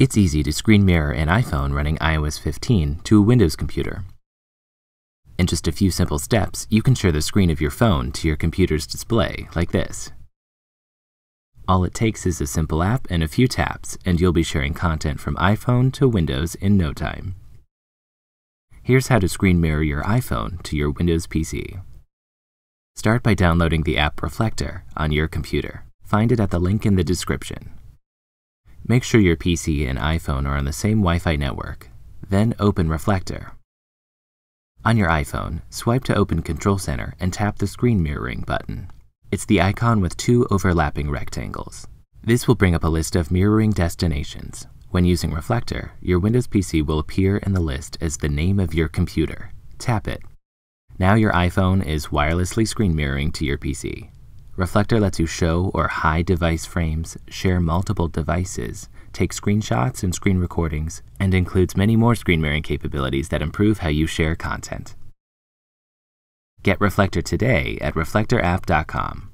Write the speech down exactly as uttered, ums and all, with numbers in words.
It's easy to screen mirror an iPhone running i O S fifteen to a Windows computer. In just a few simple steps, you can share the screen of your phone to your computer's display, like this. All it takes is a simple app and a few taps, and you'll be sharing content from iPhone to Windows in no time. Here's how to screen mirror your iPhone to your Windows P C. Start by downloading the app Reflector on your computer. Find it at the link in the description. Make sure your P C and iPhone are on the same Wi-Fi network. Then open Reflector. On your iPhone, swipe to open Control Center and tap the screen mirroring button. It's the icon with two overlapping rectangles. This will bring up a list of mirroring destinations. When using Reflector, your Windows P C will appear in the list as the name of your computer. Tap it. Now your iPhone is wirelessly screen mirroring to your P C. Reflector lets you show or hide device frames, share multiple devices, take screenshots and screen recordings, and includes many more screen mirroring capabilities that improve how you share content. Get Reflector today at reflector app dot com.